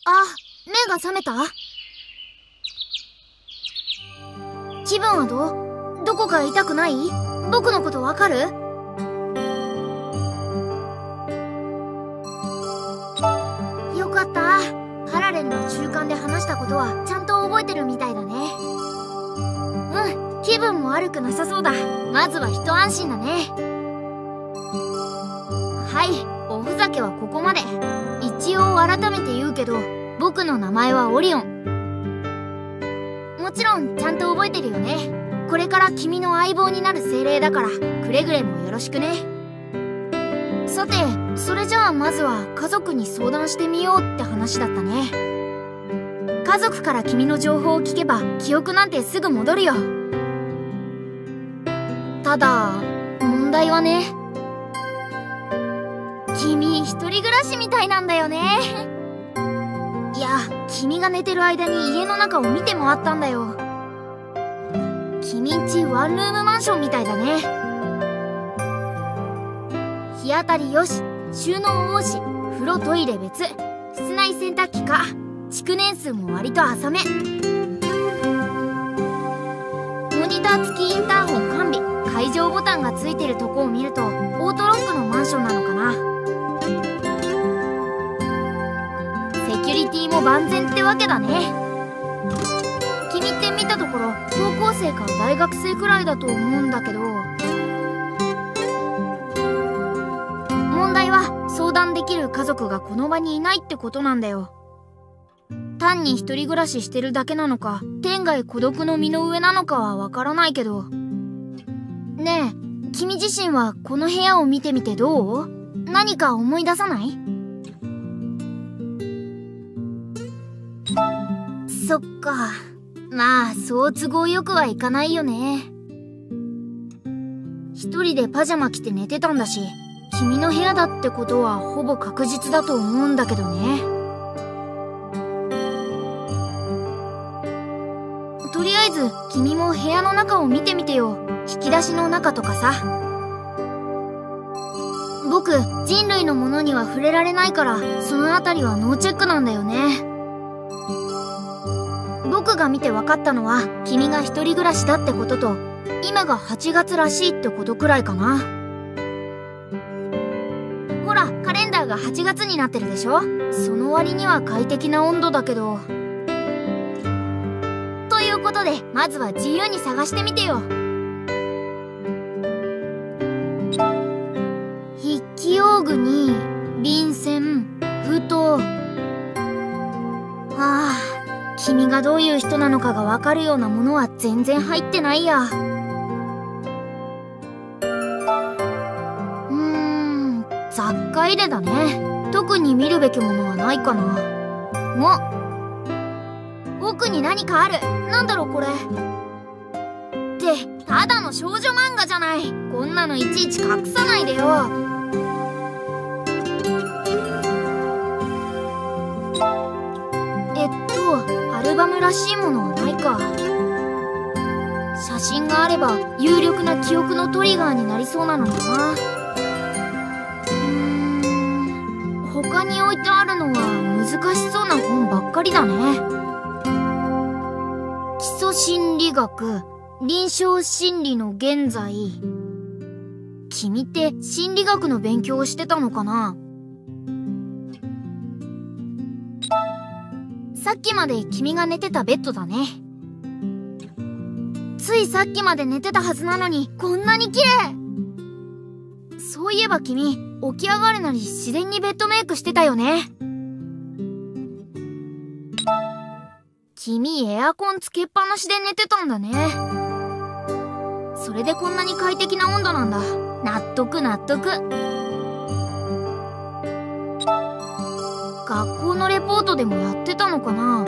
目が覚めた？気分はどこか痛くない？僕のことわかる？よかった。パラレルの中間で話したことはちゃんと覚えてるみたいだね。気分も悪くなさそうだ。まずは一安心だね。はい、おふざけはここまで。一応改めて言うけど、僕の名前はオリオン。もちろんちゃんと覚えてるよね。これから君の相棒になる精霊だから、くれぐれもよろしくね。さて、それじゃあまずは家族に相談してみようって話だったね。家族から君の情報を聞けば記憶なんてすぐ戻るよ。ただ問題はね、君一人暮らしみたいなんだよね。いや、君が寝てる間に家の中を見て回ったんだよ。君んちワンルームマンションみたいだね。日当たりよし、収納多し、風呂トイレ別、室内洗濯機か、築年数も割と浅め。モニター付きインターホン完備、解錠ボタンがついてるとこを見るとオートロックのマンションなのかな。セキュリティも万全ってわけだね。君って見たところ高校生か大学生くらいだと思うんだけど、問題は相談できる家族がこの場にいないってことなんだよ。単に一人暮らししてるだけなのか、天涯孤独の身の上なのかはわからないけど。ねえ、君自身はこの部屋を見てみてどう？何か思い出さない？そっか。まあ、そう都合よくはいかないよね。一人でパジャマ着て寝てたんだし、君の部屋だってことはほぼ確実だと思うんだけどね。とりあえず君も部屋の中を見てみてよ。引き出しの中とかさ。僕、人類のものには触れられないから、そのあたりはノーチェックなんだよね。僕が見て分かったのは、君が一人暮らしだってことと、今が8月らしいってことくらいかな。ほら、カレンダーが8月になってるでしょ。その割には快適な温度だけど。ということで、まずは自由に探してみてよ。筆記用具に便箋、封筒。君がどういう人なのかがわかるようなものは全然入ってないや。雑貨入れだね。特に見るべきものはないかな。奥に何かある。なんだろうこれ。ってただの少女漫画じゃない。こんなのいちいち隠さないでよ。アルバムらしいものはないか。写真があれば有力な記憶のトリガーになりそうなのにな。他に置いてあるのは難しそうな本ばっかりだね。基礎心理学、臨床心理の現在。君って心理学の勉強をしてたのかな？さっきまで君が寝てたベッドだね。ついさっきまで寝てたはずなのに、こんなに綺麗。そういえば君、起き上がるなり自然にベッドメイクしてたよね。君、エアコンつけっぱなしで寝てたんだね。それでこんなに快適な温度なんだ。納得納得。学校のレポートでもやってたのかな。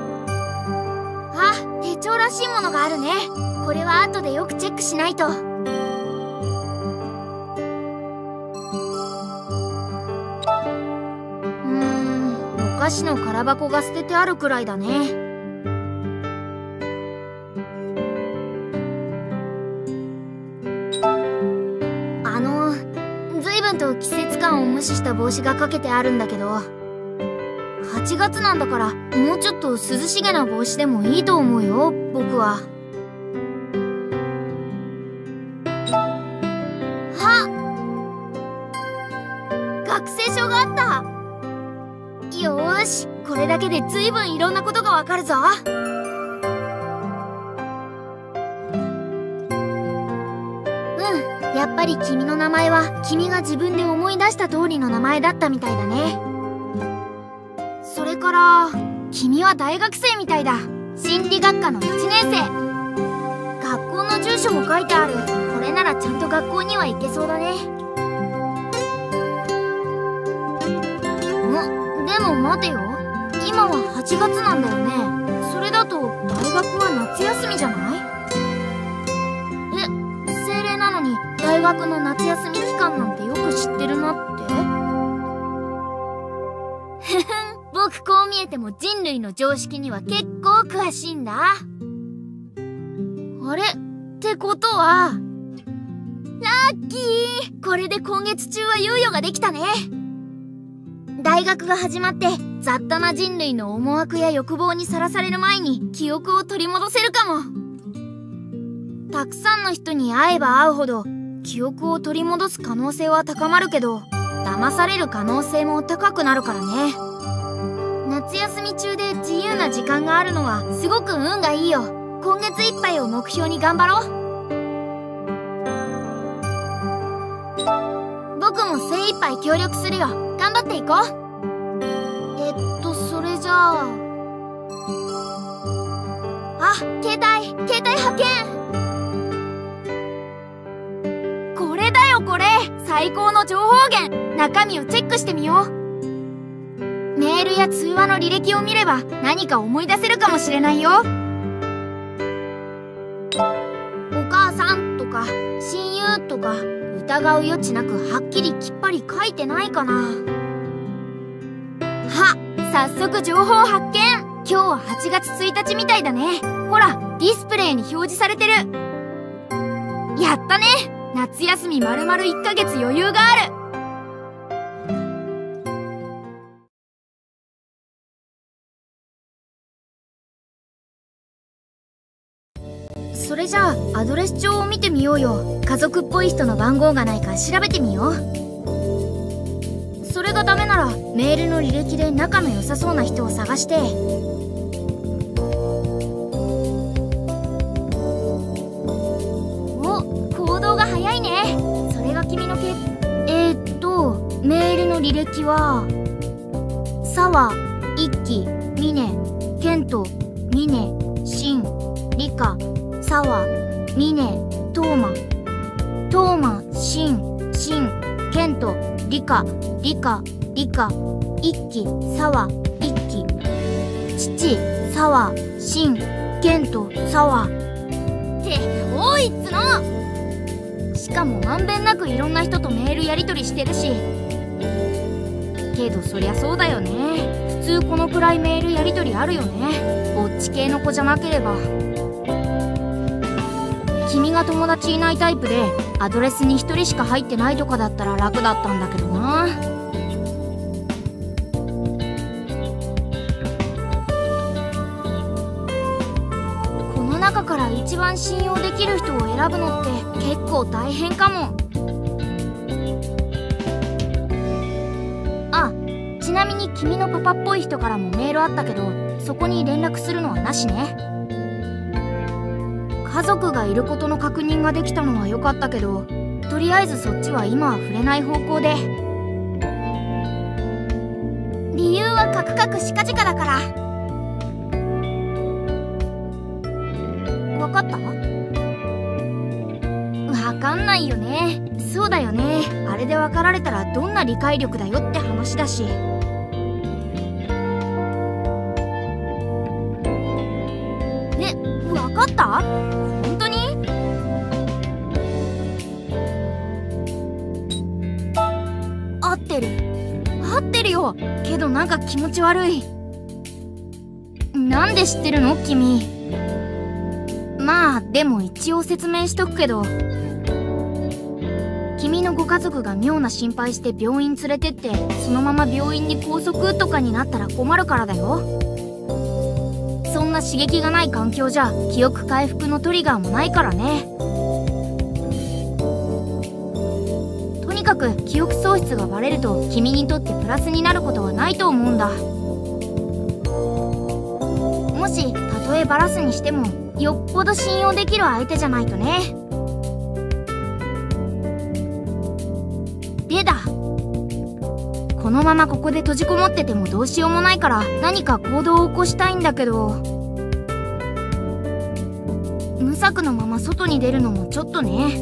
手帳らしいものがあるね。これは後でよくチェックしないと。お菓子の空箱が捨ててあるくらいだね。随分と季節感を無視した帽子がかけてあるんだけど、 8月なんだから、もうちょっと涼しげな帽子でもいいと思うよ、僕は。学生証があった。よーし、これだけでずいぶんいろんなことがわかるぞ。やっぱり君の名前は君が自分で思い出した通りの名前だったみたいだね。それから君は大学生みたいだ。心理学科の1年生。学校の住所も書いてある。これならちゃんと学校には行けそうだね。でも待てよ、今は8月なんだよね。それだと大学は夏休みじゃない？精霊なのに大学の夏休み期間なんてよく知ってるなって。ふふん、僕こう見えても人類の常識には結構詳しいんだ。あれってことはラッキー、これで今月中は猶予ができたね。大学が始まって雑多な人類の思惑や欲望にさらされる前に記憶を取り戻せるかも。たくさんの人に会えば会うほど記憶を取り戻す可能性は高まるけど、騙される可能性も高くなるからね。夏休み中で自由な時間があるのはすごく運がいいよ。今月いっぱいを目標に頑張ろう。僕も精一杯協力するよ。頑張っていこう。それじゃあ、携帯発見。これだよこれ、最高の情報源。中身をチェックしてみよう。メールや通話の履歴を見れば何か思い出せるかもしれないよ。お母さんとか親友とか疑う余地なくはっきりきっぱり書いてないかな。早速情報発見。今日は8月1日みたいだね。ほら、ディスプレイに表示されてる。やったね。夏休み丸々1ヶ月余裕がある。それじゃあアドレス帳を見てみようよ。家族っぽい人の番号がないか調べてみよう。それがダメならメールの履歴で仲の良さそうな人を探して。お、行動が早いね。それが君のメールの履歴は沢、一輝、峰、健人、峰、真、理科、沢、峰、東馬、真、健人、理科、一輝、沢、一輝、父、沢、真、健人、沢って多いっつの。しかもまんべんなくいろんな人とメールやり取りしてるし。けどそりゃそうだよね。普通このくらいメールやり取りあるよね。ぼっち系の子じゃなければ。君が友達いないタイプでアドレスに1人しか入ってないとかだったら楽だったんだけどな。この中から一番信用できる人を選ぶのって結構大変かも。あ、ちなみに君のパパっぽい人からもメールあったけど、そこに連絡するのはなしね。家族がいることの確認ができたのは良かったけど、とりあえずそっちは今は触れない方向で。理由はカクカクしかじかだから。わかった？わかんないよね。そうだよね。あれで別れたらどんな理解力だよって話だし。わかった？本当に？合ってるよ。けどなんか気持ち悪い。なんで知ってるの君？まあでも一応説明しとくけど、君のご家族が妙な心配して病院連れてって、そのまま病院に拘束とかになったら困るからだよ。そんな刺激がない環境じゃ記憶回復のトリガーもないからね。とにかく記憶喪失がバレると君にとってプラスになることはないと思うんだ。もしたとえバラすにしてもよっぽど信用できる相手じゃないとね。でだ、このままここで閉じこもっててもどうしようもないから何か行動を起こしたいんだけど、無策のまま外に出るのもちょっとね。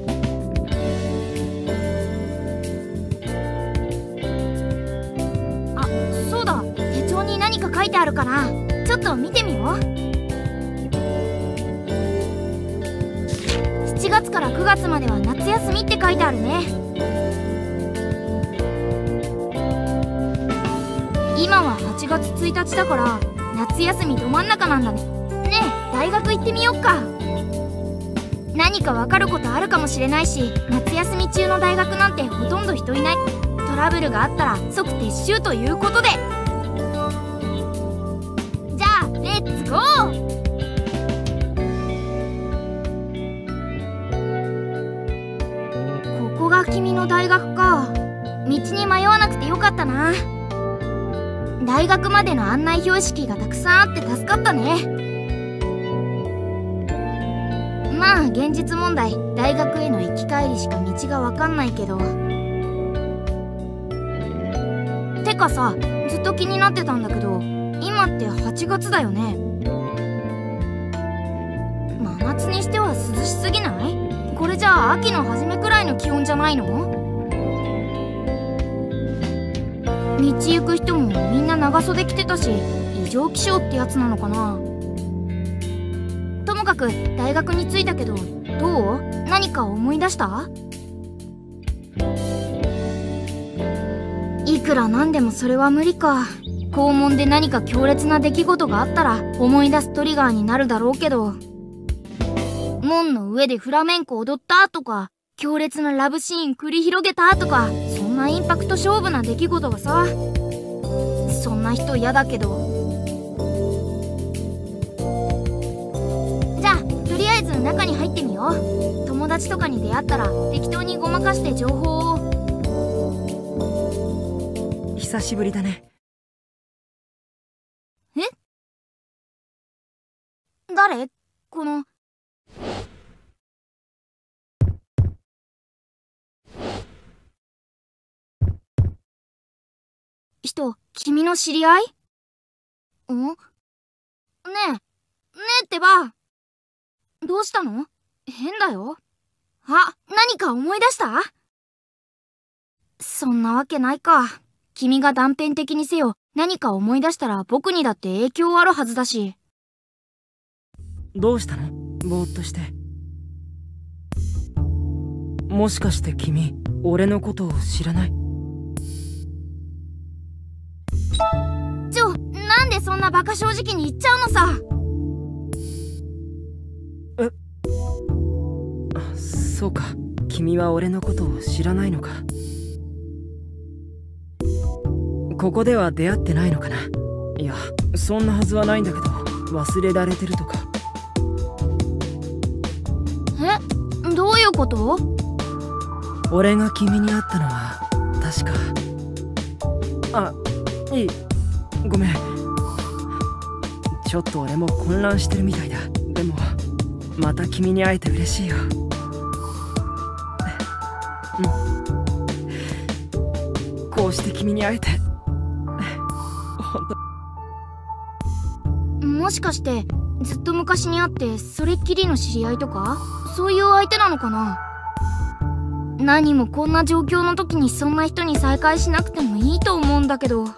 あ、そうだ、手帳に何か書いてあるから、ちょっと見てみよう。7月から9月までは夏休みって書いてあるね。今は8月1日だから夏休みど真ん中なんだね。ねえ、大学行ってみよっか。何か分かることあるかもしれないし、夏休み中の大学なんてほとんど人いない。トラブルがあったら即撤収ということで。じゃあレッツゴー。ここが君の大学か。道に迷わなくてよかったな。大学までの案内標識がたくさんあって助かったね。まあ現実問題、大学への行き帰りしか道が分かんないけど。てかさ、ずっと気になってたんだけど、今って8月だよね。真夏にしては涼しすぎない？これじゃあ秋の初めくらいの気温じゃないの？道行く人もみんな長袖着てたし、異常気象ってやつなのかな。ともかく大学に着いたけど、どう？何か思い出した？いくらなんでもそれは無理か。校門で何か強烈な出来事があったら思い出すトリガーになるだろうけど、門の上でフラメンコ踊ったとか、強烈なラブシーン繰り広げたとか、そんなインパクト勝負な出来事がさ。そんな人嫌だけど。じゃあとりあえず中に入ってみよう。友達とかに出会ったら適当にごまかして情報を。 久しぶりだね。 え？誰？この人、君の知り合い？ねえってば。どうしたの？変だよ。あ、何か思い出した？そんなわけないか。君が断片的にせよ、何か思い出したら僕にだって影響あるはずだし。 どうしたの？ぼーっとして。もしかして君、俺のことを知らない？ なんでそんなバカ正直に言っちゃうのさ。 そうか、君は俺のことを知らないのか。ここでは出会ってないのかな。いや、そんなはずはないんだけど、忘れられてるとか。 え、どういうこと？ 俺が君に会ったのは確か。いい、ごめん。ちょっと俺も混乱してるみたいだ。でもまた君に会えて嬉しいよ。こうして君に会えて本当。 もしかしてずっと昔に会ってそれっきりの知り合いとか、そういう相手なのかな。何もこんな状況の時にそんな人に再会しなくてもいいと思うんだけど。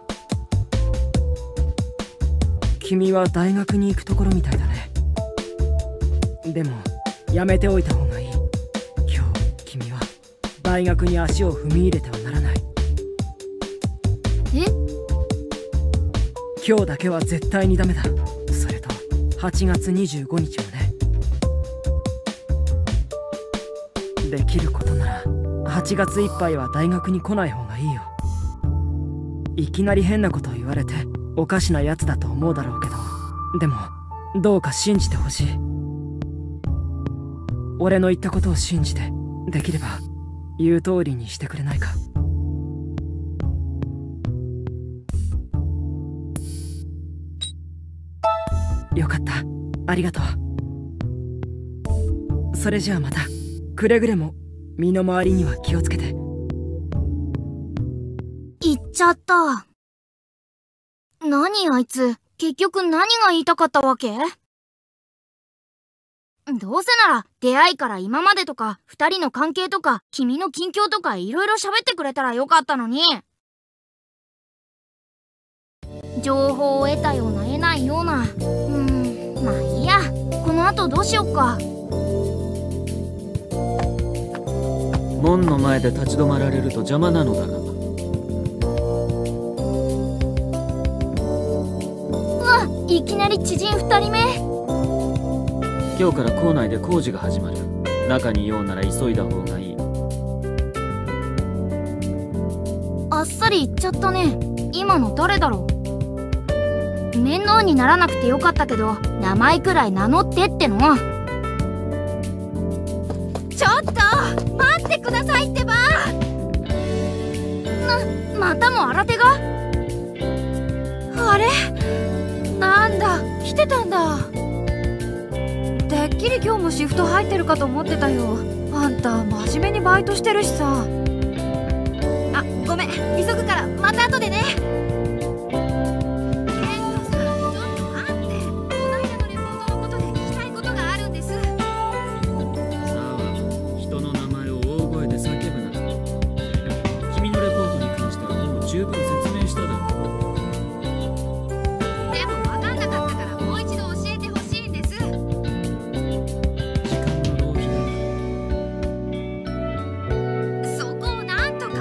君は大学に行くところみたいだね。でもやめておいた方がいい。今日君は大学に足を踏み入れてはならない。 え？ 今日だけは絶対にダメだ。それと8月25日もね。できることなら 8月いっぱいは大学に来ない方がいいよ。いきなり変なことを言われておかしなやつだと思うだろうけど、でもどうか信じてほしい。俺の言ったことを信じて、できれば言う通りにしてくれないか。よかった、ありがとう。それじゃあまた。くれぐれも身の回りには気をつけて。 言っちゃった。何あいつ、結局何が言いたかったわけ？どうせなら出会いから今までとか二人の関係とか君の近況とかいろいろ喋ってくれたらよかったのに。情報を得たような得ないような。まあいいや。この後どうしよっか。 門の前で立ち止まられると邪魔なのだが。 いきなり知人2人目。 今日から校内で工事が始まる。中にいようなら急いだ方がいい。 あっさり言っちゃったね。今の誰だろう。面倒にならなくてよかったけど、名前くらい名乗ってっての。ちょっと待ってくださいってば。またも新手が。あれ、なんだ、来てたんだ。てっきり今日もシフト入ってるかと思ってたよ。あんた真面目にバイトしてるしさ。あ、ごめん、急ぐからまた後でね。 十分説明しただろう。 でも分かんなかったからもう一度教えてほしいんです。 時間の浪費だ。 そこをなんとか。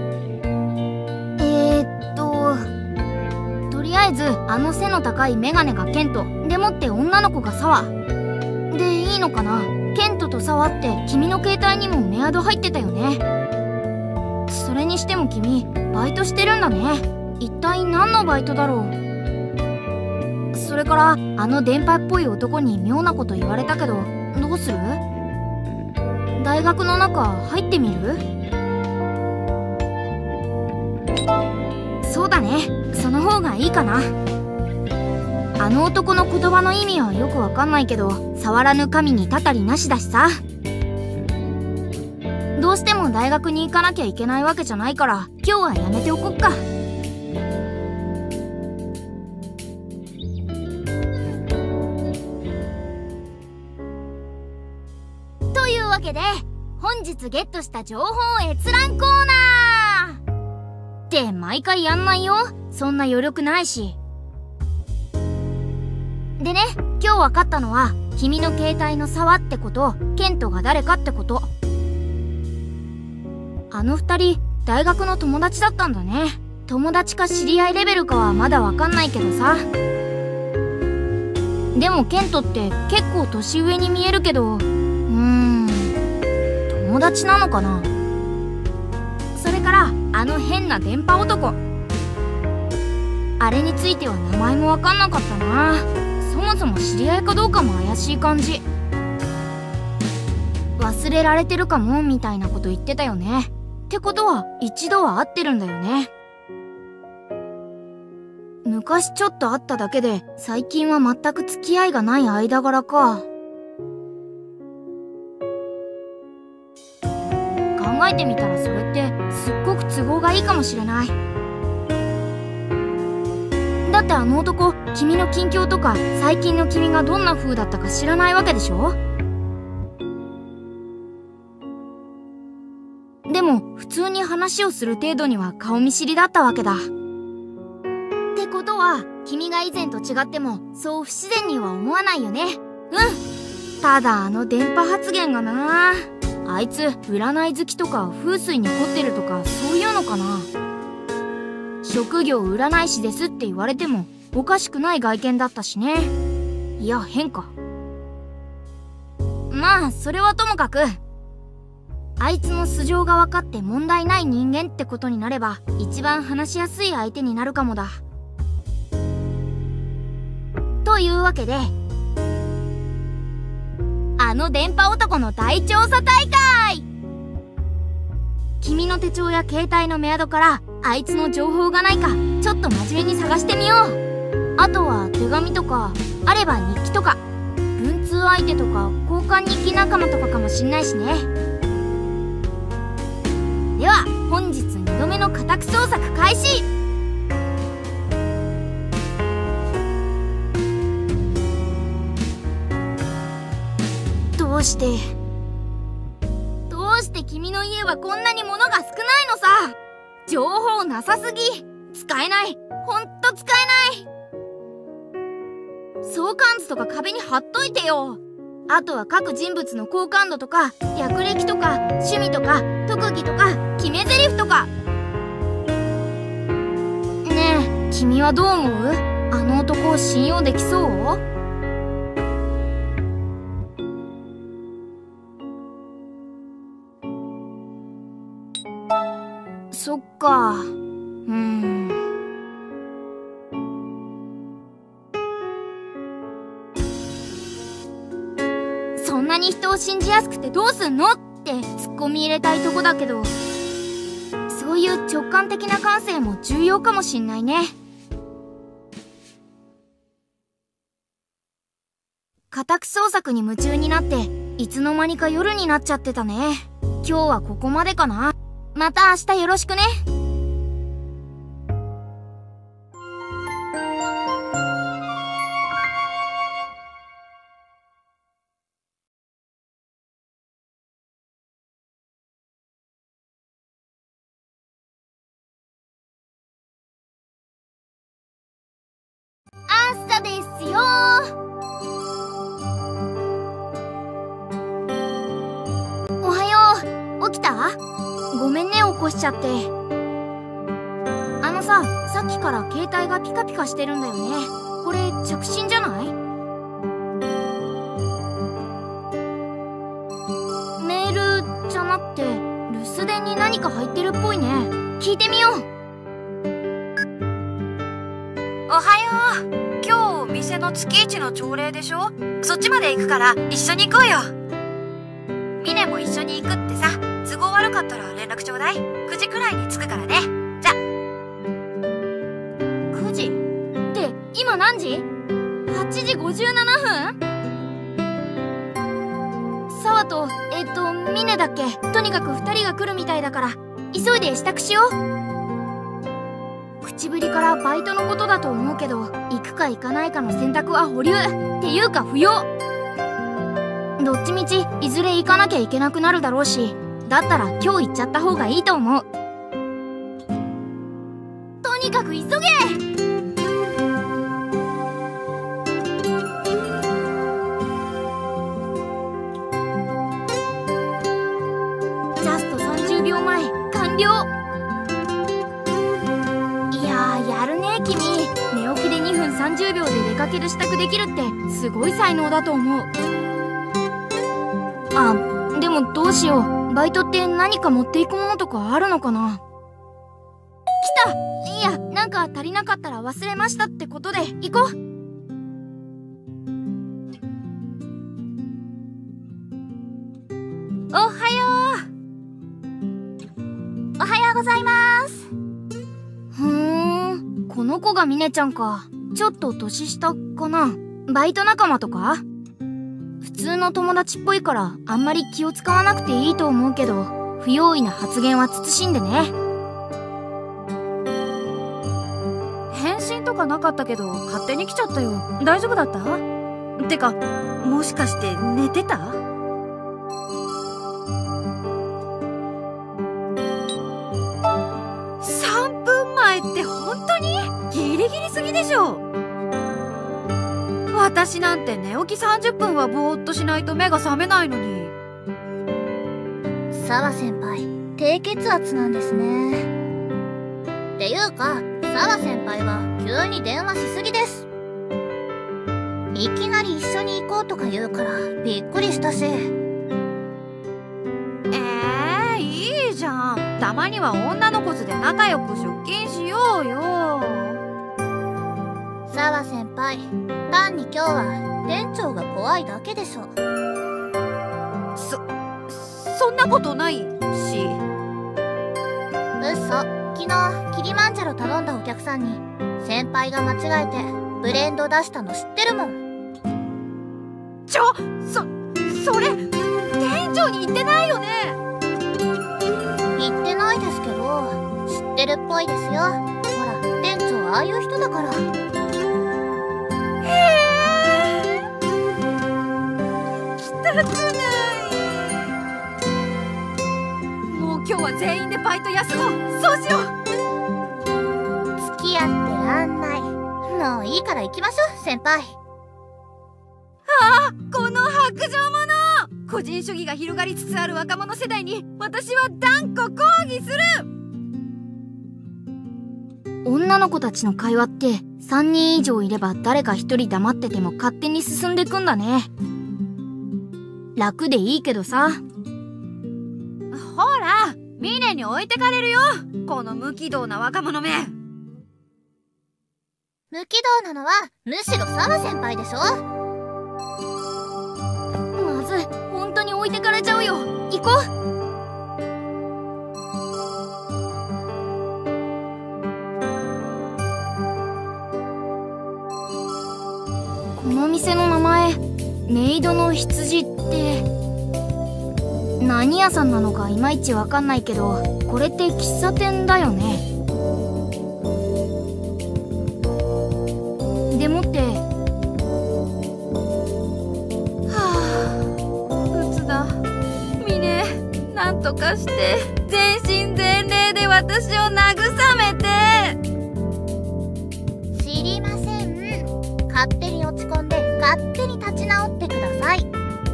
とりあえずあの背の高いメガネがケントでもって女の子がサワでいいのかな。ケントとサワって君の携帯にもメアド入ってたよね。それにしても君バイトしてるんだね。一体何のバイトだろう。それからあの電波っぽい男に妙なこと言われたけどどうする？大学の中入ってみる？そうだね、その方がいいかな。あの男の言葉の意味はよくわかんないけど、触らぬ神にたたりなしだしさ。どうしても大学に行かなきゃいけないわけじゃないから今日はやめておこっか。というわけで本日ゲットした情報閲覧コーナーって毎回やんないよ。そんな余力ないし。でね、今日分かったのは君の携帯の沢ってこと、ケントが誰かってこと。あの二人大学の友達だったんだね。友達か知り合いレベルかはまだわかんないけどさ。でもケントって結構年上に見えるけど、友達なのかな。それからあの変な電波男、あれについては名前もわかんなかったな。そもそも知り合いかどうかも怪しい感じ。忘れられてるかもみたいなこと言ってたよね。ってことは一度は会ってるんだよね。昔ちょっと会っただけで最近は全く付き合いがない間柄か。考えてみたらそれってすっごく都合がいいかもしれない。だってあの男、君の近況とか最近の君がどんな風だったか知らないわけでしょ。でも普通に話をする程度には顔見知りだったわけだ。ってことは君が以前と違ってもそう不自然には思わないよね。ただあの電波発言がな、あいつ占い好きとか風水に凝ってるとかそういうのかな。職業占い師ですって言われてもおかしくない外見だったしね。いや変か。まあそれはともかく、 あいつの素性が分かって問題ない人間ってことになれば一番話しやすい相手になるかもだ。というわけで、あの電波男の大調査大会！君の手帳や携帯のメアドからあいつの情報がないかちょっと真面目に探してみよう。あとは手紙とかあれば日記とか文通相手とか交換日記仲間とかかもしんないしね。では本日2度目の家宅捜索開始。どうして君の家はこんなに物が少ないのさ。情報なさすぎ。使えない。ほんと使えない。相関図とか壁に貼っといてよ。あとは各人物の好感度とか略歴とか趣味とか特技とか決め台詞とか。ねえ、君はどう思う？あの男を信用できそう？そっか。そんなに人を信じやすくてどうすんのってツッコミ入れたいとこだけど、そういう直感的な感性も重要かもしんないね。家宅捜索に夢中になっていつの間にか夜になっちゃってたね。今日はここまでかな。また明日よろしくね。朝ですよ。おはよう。起きた？ごめんね、起こしちゃって。さっきから携帯がピカピカしてるんだよね。これ着信じゃない？メールじゃなくて留守電に何か入ってるっぽいね。聞いてみよう。 おはよう。今日店の月一の朝礼でしょ？そっちまで行くから一緒に行こうよ。ミネも一緒に行くってさ。都合悪かったら連絡ちょうだい。9時くらいに着くからね。じゃ。 9時？って今何時？ 8 時57分？沢とミネだっけ？とにかく2人が来るみたいだから急いで支度しよう。口ぶりからバイトのことだと思うけど、行くか行かないかの選択は保留っていうか不要。どっちみちいずれ行かなきゃいけなくなるだろうし、だったら今日行っちゃった方がいいと思う。とにかく急げ。ジャスト30秒前完了。いやー、やるね君。寝起きで2分30秒で出かける支度できるってすごい才能だと思う。あ、でもどうしよう。バイトって何か持っていくものとかあるのかな？来た！いや、なんか足りなかったら忘れましたってことで行こう。おはよう。おはようございます。この子がミネちゃんか。ちょっと年下かな。バイト仲間とか？普通の友達っぽいからあんまり気を使わなくていいと思うけど、不用意な発言は慎んでね。 返信とかなかったけど勝手に来ちゃったよ。大丈夫だった？てか、もしかして寝てた？3分前って本当にギリギリすぎでしょ。私なんて寝起き30分はぼーっとしないと目が覚めないのに。 沢先輩、低血圧なんですね。っていうか、沢先輩は急に電話しすぎです。いきなり一緒に行こうとか言うからびっくりしたし。 まには女の子図で仲良く出勤しようよ。 澤先輩、単に今日は店長が怖いだけでしょ。 そんなことないし。 嘘。昨日キリマンジャロ頼んだお客さんに先輩が間違えてブレンド出したの知ってるもん。 それ店長に言ってないよね。 言ってないですけど知ってるっぽいですよ。ほら店長ああいう人だから。 汚くない。もう今日は全員でバイト休もう。そうしよう。 付き合ってらんない。もういいから行きましょう先輩。 この薄情者。個人主義が広がりつつある若者世代に私は断固抗議する。 女の子たちの会話って3人以上いれば誰か1人黙ってても勝手に進んでくんだね。楽でいいけどさ。 ほらミネに置いてかれるよ、この無軌道な若者め。 無軌道なのはむしろ澤先輩でしょ。まずい、本当に置いてかれちゃうよ。行こう。この店の名前、メイドの羊って何屋さんなのかいまいちわかんないけど、これって喫茶店だよね。でもって鬱だ。ミネ、なんとかして全身全霊で私を慰めて。 知りません。勝手に落ち込んで勝手に立ち直ってください。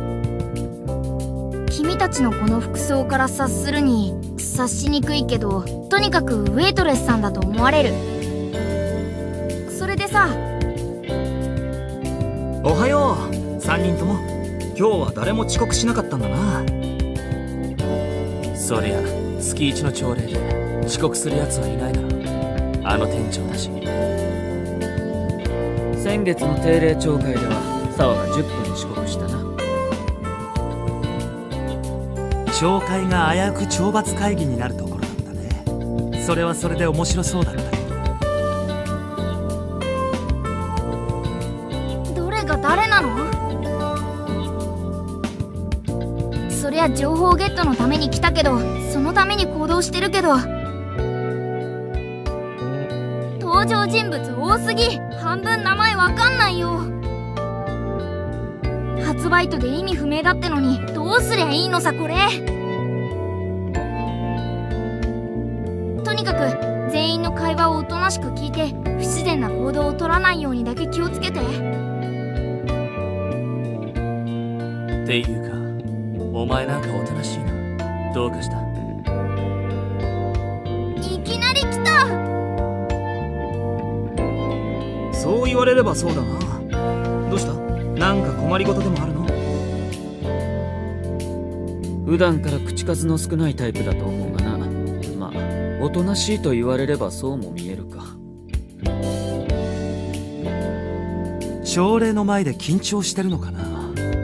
君たちのこの服装から察するに察しにくいけど、とにかくウェイトレスさんだと思われる。それでさ。 おはよう3人とも。今日は誰も遅刻しなかったんだな。 そりゃ月一の朝礼で遅刻するやつはいないだろ。あの店長だし。先月の定例朝会では澤が10分遅刻したな。 朝会が危うく懲罰会議になるところだったね。それはそれで面白そうだったけど。 どれが誰なの？そりゃ情報ゲットのために来たけど、そのために行動してるけど。登場人物多すぎ。半分名前わかんないよ。発売とで意味不明だってのにどうすりゃいいのさこれ。とにかく全員の会話をおとなしく聞いて不自然な行動を取らないようにだけ気をつけて。 っていうかお前なんかおとなしいな。どうかした？ いきなり来た。 そう言われればそうだな。どうした？なんか困りごとでもあるの？ 普段から口数の少ないタイプだと思うがな。まあおとなしいと言われればそうも見えるか。 朝礼の前で緊張してるのかなね。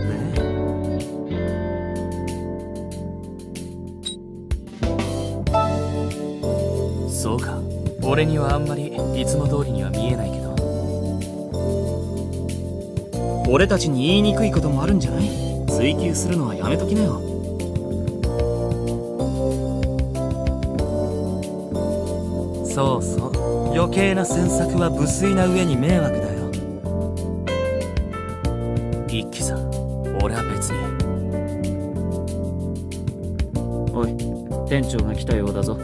そうか、俺にはあんまりいつも通りには見えないけど。 俺たちに言いにくいこともあるんじゃない？追求するのはやめときなよ。そうそう、余計な詮索は無粋な上に迷惑だよ。 一輝さん、俺は別に。おい、店長が来たようだぞ。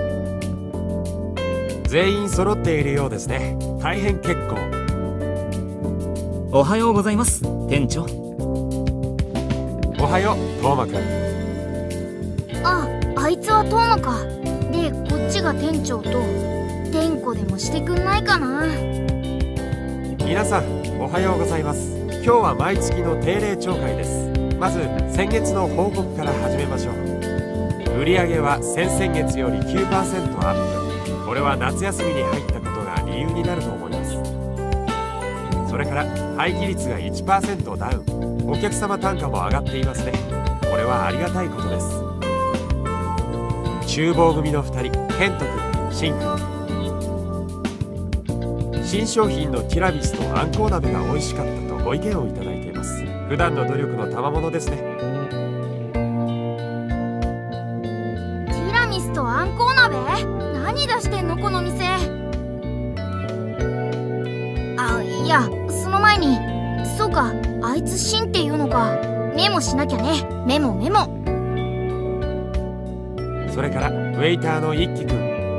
全員揃っているようですね。大変結構。 おはようございます店長。 おはようトーマくん。 あいつはトーマか。でこっちが店長と店子でもしてくんないかな。 皆さんおはようございます。今日は毎月の定例朝会です。まず先月の報告から始めましょう。 売上は先々月より 9% アップ。これは夏休みに入ったことが理由になると思います。それから廃棄率が 1% ダウン。お客様単価も上がっていますね。これはありがたいことです。厨房組の2人、ケント君、シン君。新商品のティラミスとあんこう鍋が美味しかったとご意見をいただいています。普段の努力の賜物ですね。 ティラミスとあんこう鍋？何出してんのこの店。あ、いや、その前に、そうか、あいつシンっていうのか。メモしなきゃね。メモ。 それからウェイターの一輝く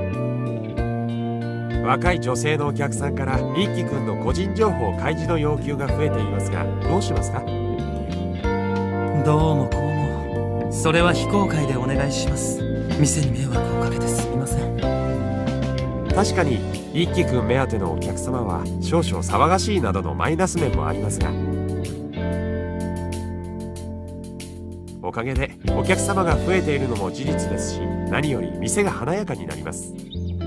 ん。若い女性のお客さんから一輝くんの個人情報開示の要求が増えていますが、どうしますか？ どうもこうも。それは非公開でお願いします。店に迷惑をかけてすみません。 確かに一輝くん目当てのお客様は少々騒がしいなどのマイナス面もありますが、おかげでお客様が増えているのも事実ですし、何より店が華やかになります。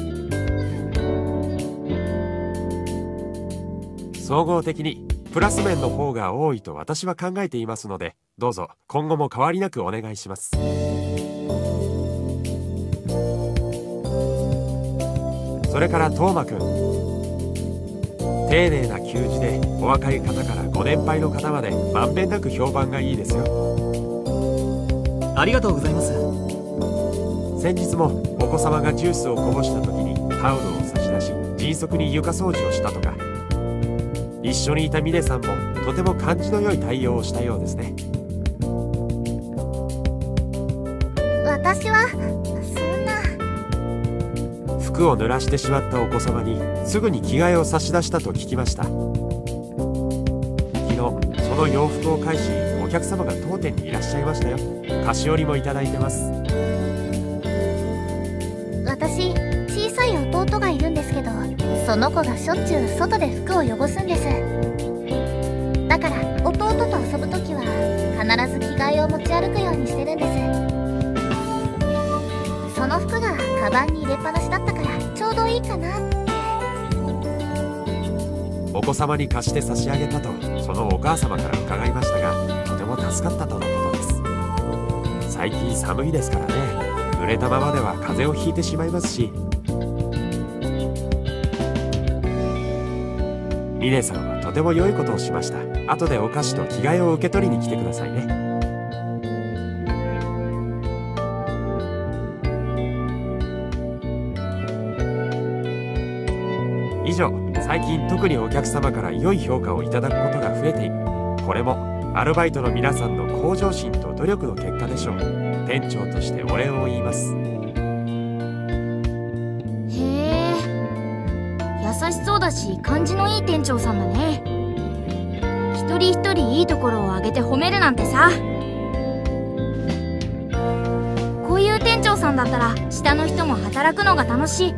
総合的にプラス面の方が多いと私は考えていますので、どうぞ今後も変わりなくお願いします。それからトーマくん、丁寧な給仕でお若い方からご年配の方までまんべんなく評判がいいですよ。 ありがとうございます。 先日もお子様がジュースをこぼした時にタオルを差し出し、迅速に床掃除をしたとか、一緒にいたミネさんもとても感じの良い対応をしたようですね。 私はそんな。 服を濡らしてしまったお子様にすぐに着替えを差し出したと聞きました。昨日その洋服を返し、お客様が当店にいらっしゃいましたよ。菓子折りもいただいてます。 私、小さい弟がいるんですけど、その子がしょっちゅう外で服を汚すんです。だから弟と遊ぶときは必ず着替えを持ち歩くようにしてるんです。その服がカバンに入れっぱなしだったからちょうどいいかなって。 お子様に貸して差し上げたとそのお母様から伺いましたが、とても助かったとのことです。最近寒いですからね、濡れたままでは風邪をひいてしまいますし。ミネさんはとても良いことをしました。後でお菓子と着替えを受け取りに来てくださいね。以上、最近特にお客様から良い評価をいただくことが増えている。これもアルバイトの皆さんの向上心と努力の結果でしょう。店長としてお礼を言います。 へえ、優しそうだし感じのいい店長さんだね。一人一人いいところを挙げて褒めるなんてさ。こういう店長さんだったら下の人も働くのが楽しい。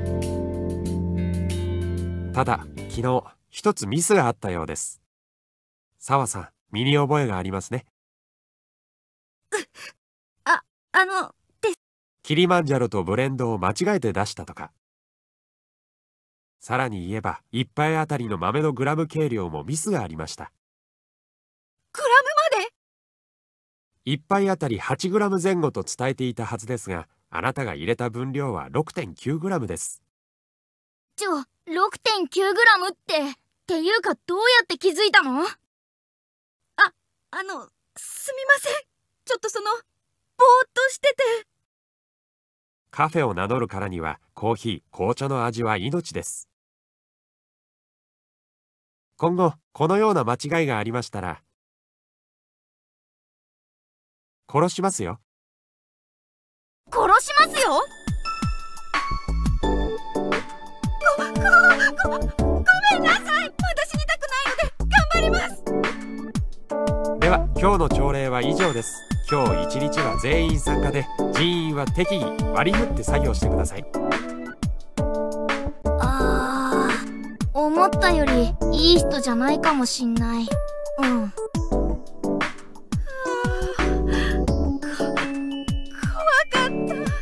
ただ昨日一つミスがあったようです。澤さん、身に覚えがありますね。キリマンジャロとブレンドを間違えて出したとか。さらに言えば一杯あたりの豆のグラム計量もミスがありました。 グラムまで？ 一杯あたり8グラム前後と伝えていたはずですが、あなたが入れた分量は 6.9 グラムです。 6.9 グラムっていうか、どうやって気づいたの？ すみません。ちょっとぼーっとしてて。 カフェを名乗るからにはコーヒー、紅茶の味は命です。今後このような間違いがありましたら殺しますよ。 殺しますよ。 ごめんなさい。私にたくないので頑張ります。 では今日の朝礼は以上です。今日一日は全員参加で、人員は適宜割り振って作業してください。 思ったよりいい人じゃないかもしんない。怖かった。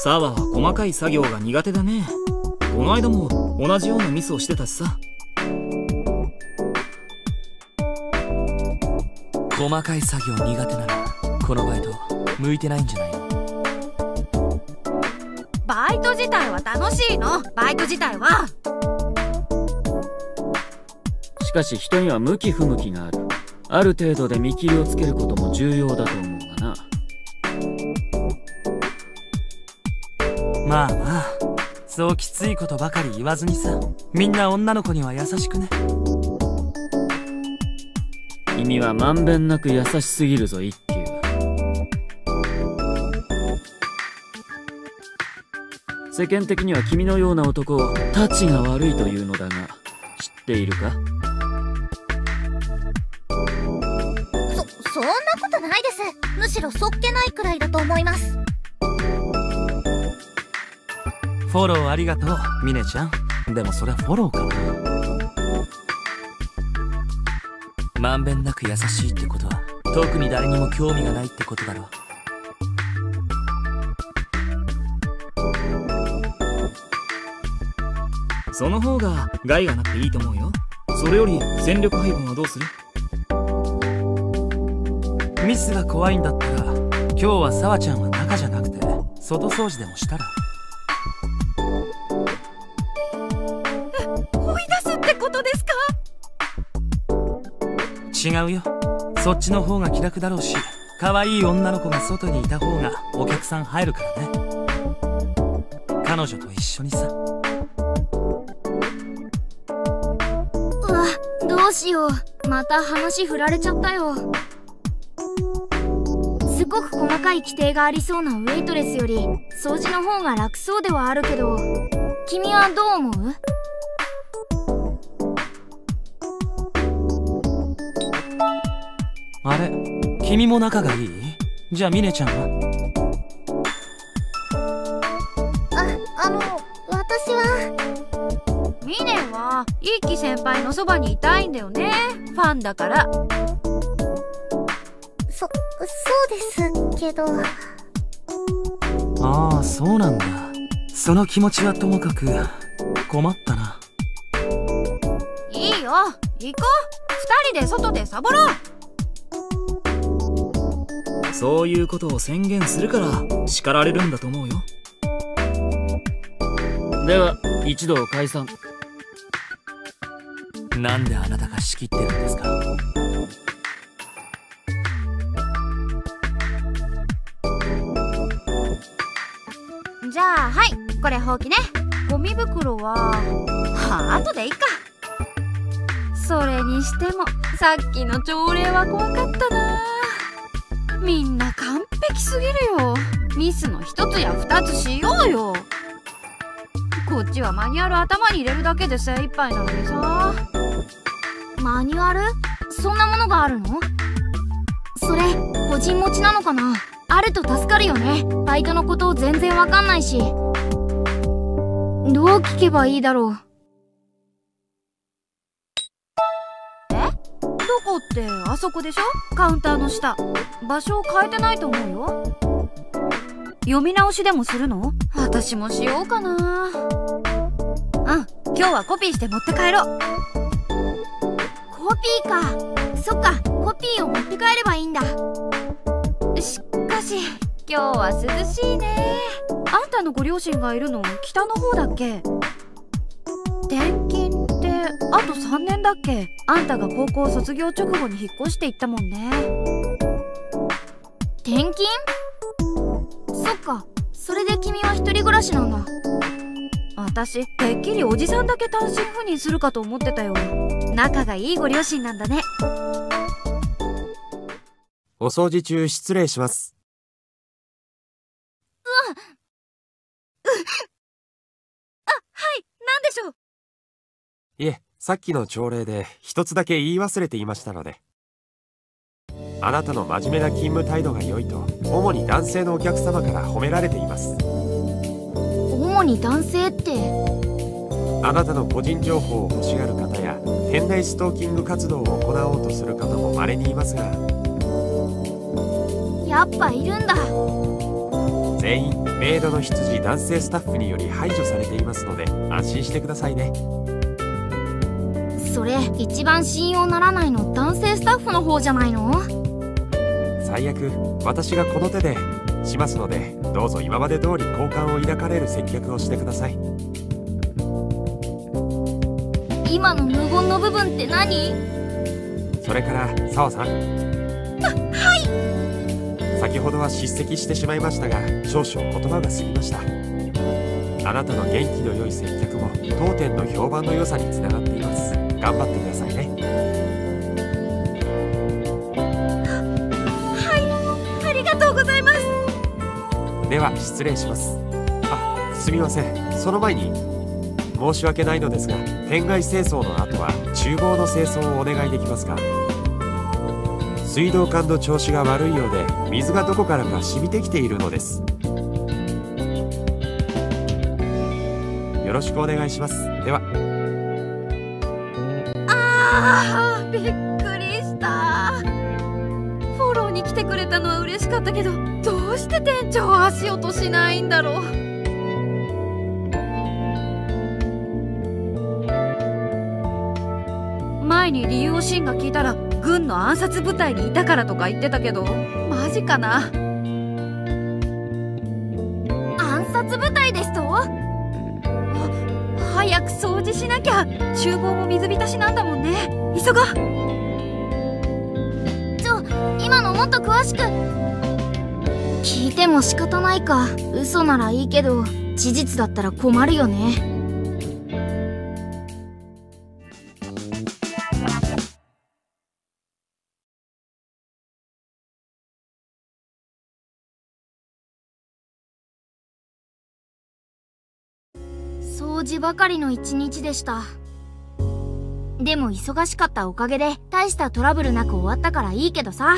サワは細かい作業が苦手だね。この間も同じようなミスをしてたしさ。 細かい作業苦手ならこのバイト向いてないんじゃないの？ バイト自体は楽しいの。バイト自体は。 しかし人には向き不向きがある。ある程度で見切りをつけることも重要だと思うがな。 まあまあ、そうきついことばかり言わずにさ。みんな女の子には優しくね。 君はまんべんなく優しすぎるぞ一休。世間的には君のような男をタチが悪いというのだが、知っているか？ そんなことないです。むしろそっけないくらいだと思います。 フォローありがとう、ミネちゃん。でもそれはフォローかな。まんべんなく優しいってことは特に誰にも興味がないってことだろ。 その方が害がなくていいと思うよ。それより戦力配分はどうする？ ミスが怖いんだったら今日はサワちゃんは中じゃなくて外掃除でもしたら？ 追い出すってことですか？ 違うよ。そっちの方が気楽だろうし、可愛い女の子が外にいた方がお客さん入るからね。彼女と一緒にさ。 うわ、どうしよう。また話振られちゃったよ。すごく細かい規定がありそうなウェイトレスより掃除の方が楽そうではあるけど、君はどう思う？ あれ、君も仲がいい？じゃあミネちゃんは？ 私は。 ミネは一輝先輩のそばにいたいんだよね。ファンだから。 そうですけど。 ああ、そうなんだ。その気持ちはともかく困ったな。 いいよ、行こう。二人で外でサボろう。 そういうことを宣言するから叱られるんだと思うよ。 では一同解散。 なんであなたが仕切ってるんですか？ じゃあはい、これほうきね。ゴミ袋は後でいいか。それにしてもさっきの朝礼は怖かったな。みんな完璧すぎるよ。ミスの一つや二つしようよ。こっちはマニュアル頭に入れるだけで精一杯なのにさ。 マニュアル？そんなものがあるの？それ個人持ちなのかな？あると助かるよね。バイトのこと全然わかんないし。どう聞けばいいだろう。 どこってあそこでしょ？カウンターの下。場所を変えてないと思うよ。読み直しでもするの？私もしようかな。今日はコピーして持って帰ろう。 コピーか。そっか、コピーを持って帰ればいいんだ。 しかし今日は涼しいね。あんたのご両親がいるの北の方だっけ？転勤ってあと3年だっけ？あんたが高校卒業直後に引っ越していったもんね。 転勤？そっか、それで君は一人暮らしなんだ。 私てっきりおじさんだけ単身赴任するかと思ってたよ。仲がいいご両親なんだね。 お掃除中失礼します。 はい、なんでしょう？ いえ、さっきの朝礼で一つだけ言い忘れていましたので。あなたの真面目な勤務態度が良いと主に男性のお客様から褒められています。 主に男性って？ あなたの個人情報を欲しがる方や店内ストーキング活動を行おうとする方も稀にいますが、 やっぱいるんだ。 全員メイドの羊男性スタッフにより排除されていますので安心してくださいね。 それ一番信用ならないの男性スタッフの方じゃないの？ 最悪私がこの手でしますので、どうぞ今まで通り好感を抱かれる接客をしてください。 今の無言の部分って何？ それから澤さん。 はい。 先ほどは叱責してしまいましたが、少々言葉が過ぎました。あなたの元気の良い接客も当店の評判の良さにつながっています。頑張ってくださいね。 はい、ありがとうございます。 では失礼します。あ、すみません。その前に申し訳ないのですが、店外清掃の後は厨房の清掃をお願いできますか？水道管の調子が悪いようで、水がどこからか染みてきているのです。よろしくお願いします。では。 びっくりした。フォローに来てくれたのは嬉しかったけど、どうして店長は足音しないんだろう。前に理由をシンが聞いたら、軍の暗殺部隊にいたからとか言ってたけど、マジかな。 暗殺部隊ですと？ 早く掃除しなきゃ。厨房も水浸しなんだもんね。急ごう。 今のもっと詳しく。聞いても仕方ないか。嘘ならいいけど事実だったら困るよね。掃除ばかりの一日でした。でも忙しかったおかげで大したトラブルなく終わったからいいけどさ。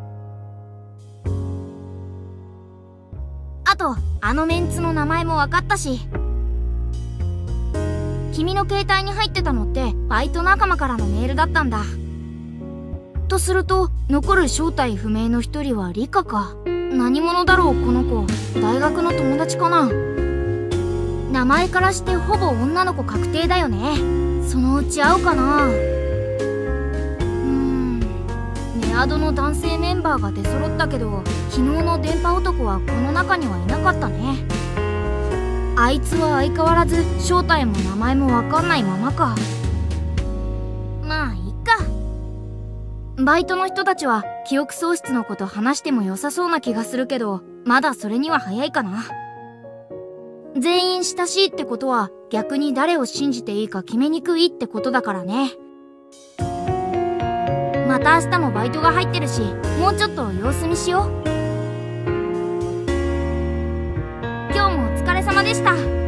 あとあのメンツの名前も分かったし。君の携帯に入ってたのってバイト仲間からのメールだったんだ。とすると残る正体不明の一人はリカか。何者だろうこの子。大学の友達かな。名前からしてほぼ女の子確定だよね。そのうち会うかな。メアドの男性メンバーが出揃ったけど、昨日の電波男はこの中にはいなかったね。あいつは相変わらず正体も名前も分かんないままか。まあいっか。バイトの人たちは記憶喪失のこと話しても良さそうな気がするけど、まだそれには早いかな。全員親しいってことは逆に誰を信じていいか決めにくいってことだからね。また明日もバイトが入ってるし、もうちょっと様子見しよう。今日もお疲れ様でした。